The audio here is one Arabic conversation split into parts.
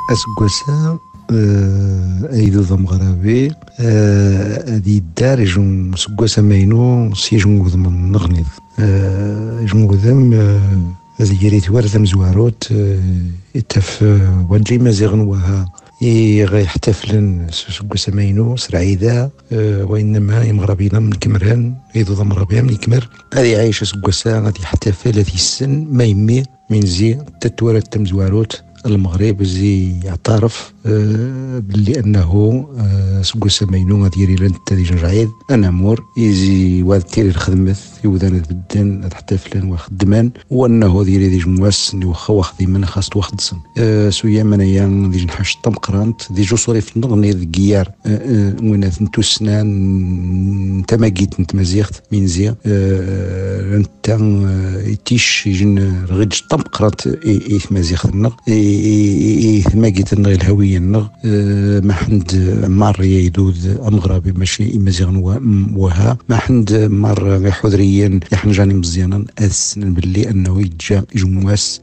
أسقسا أيدو ذا مغربي أدي الدار يجون سقسا ماينو سيجون وذم نغنيض يجون وذم هذه يريد ورثم زواروت يتف وانجي مازيغن وها غيحتفلن سقسا ماينو سرعيدة وإنما يمغربينا من كمران أيدو ذا مغربي من كمر هذه عايشة سقسا غادي يحتفل هذه السن ما يمي من زي تتورث تم زواروت المغرب زي يعترف باللي انه سقسا ماينو غادي لن تديج رعيد انا مور يزي واد تيري الخدمت يودان بدن تحتفلن وخدمان وانه ديري ديج مواس واخا واخدي من خاص واخد سن سويا منايا ديج نحاش طمقرانت دي جو صوري في النغني ديار وين ثنتو سنان انت ما جيت انت مزيغت من زي انت يتيش يجن رغيج طمقرانت اي مزيغت النغ ما جيت النغ الهوية النغ ما حند مار يدود امغربي ماشي مزيغن وها ما حند مار حضريا يحنجاني مزيانا السنن باللي انه يجا يجمواس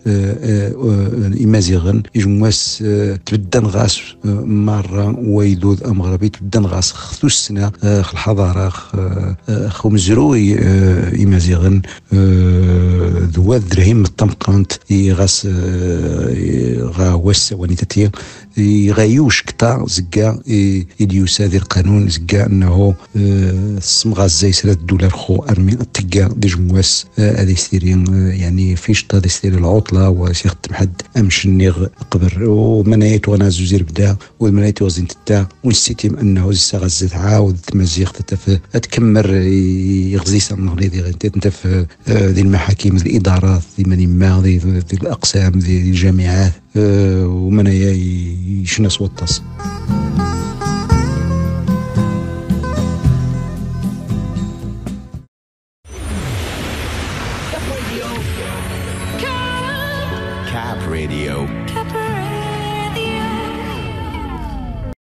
مزيغن يجمواس تبدن غاس مره ويدود امغربي تبدن غاس خذو السنه الحضاره خو مزروي مزيغن ذو درهم الطمقانت غاس غا وسا ونيتاتيا يغيوش كتا زكا يديوس هذه القانون زكا انه الصمغه زي $3 خو ارمي تلقى دي جمواس هذه ستيرين يعني فيش طا ستيري العطله وسيختم حد امش النيغ قبر ومنايت وانا زوزير بدا والمنايت وزين تتا ونسيتم انه زي غزت عاود مزيغ تكمر يغزي سام غليدي انت في ذي المحاكم ذي الادارات ذي مني ما ذي الاقسام ذي الجامعات ومنايا يشنس وطاس Cap Radio.